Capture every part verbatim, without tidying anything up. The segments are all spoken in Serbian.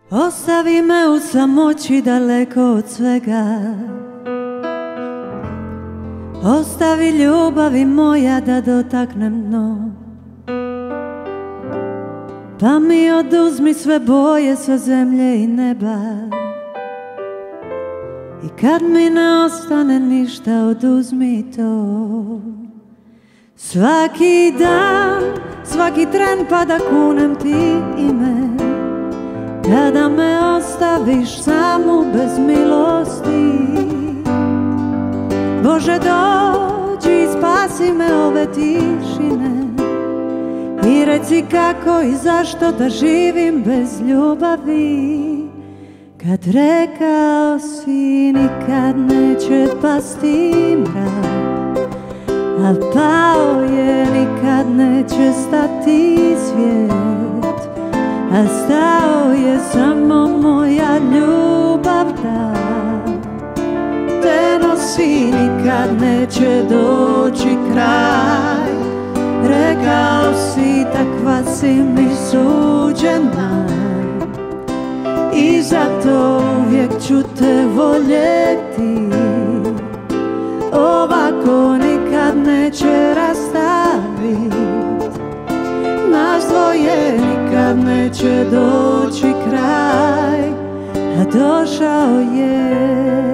Ostavi me u samoći daleko od svega. Ostavi ljubavi moja da dotaknem dno. Pa mi oduzmi sve boje, sve zemlje i neba. I kad mi ne ostane ništa, oduzmi to. Svaki dan, svaki tren pa da kunem ti ime. Kada me ostaviš samu bez milosti, Bože dođi i spasi me ove tišine. I reci kako i zašto da živim bez ljubavi. Kad rekao si nikad neće pasti mrak, a pao je nikad neće stati svijet, a stao je samo moja ljubav da te nosi, nikad neće doći kraj. Rekao si takva si mi suđena i zato uvijek ću te voljeti. Ovako nikad neće rastavit, nas dvoje nikad neće doći kraj, a došao je.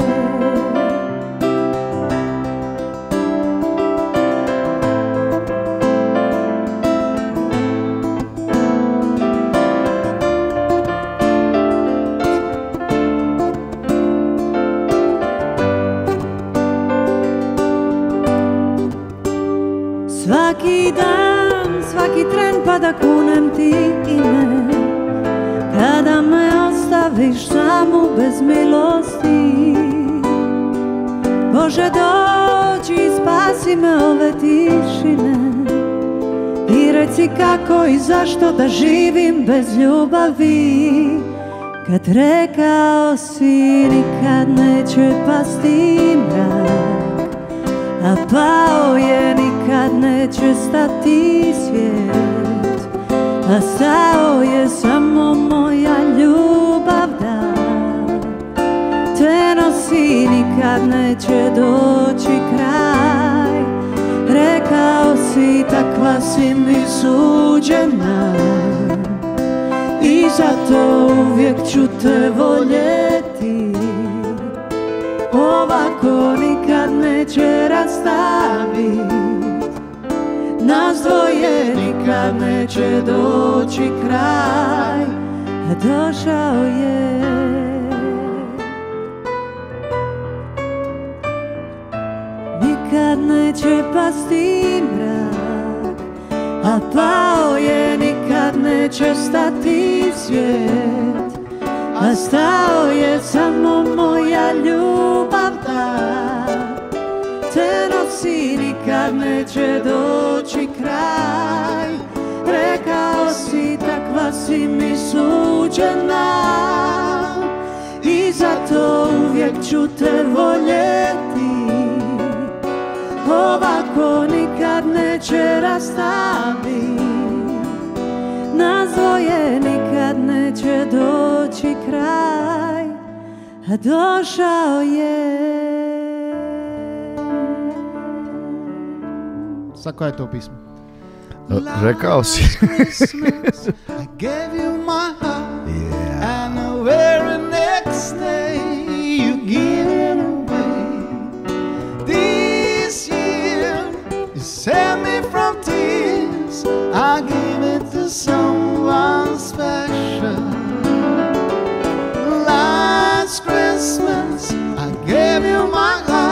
Svaki dan, svaki tren pa da kunem ti ime. Kada me ostaviš samu bez milosti, Bože dođi i spasi me ove tišine. I reci kako i zašto da živim bez ljubavi. Kad rekao si nikad neće pasti mrak, a pao je nikad neće stati svijet, a stao je samo moja ljubav da te nosi, nikad neće doći kraj. Rekao si takva si mi suđena i zato uvijek ću te voljeti. Ovako nikad neće rastavit, nas dvoje nikad neće doći kraj, a došao je. Nikad neće pasti mrak, a pao je nikad neće stati svijet, a stao je samo moja ljubav da te nosi, nikad neće doći kraj. Rekao si takva si mi suđena i zato uvijek ću te voljeti. Ovako nikad neće rastavit, nas dvoje nikad neće doći kraj, a došao je. Sa koja je to pismo? Rekao si. I gave you my heart, yeah. And the very next day you give it away. This year you saved me from tears, I gave it to someone special. Last Christmas I gave you my heart,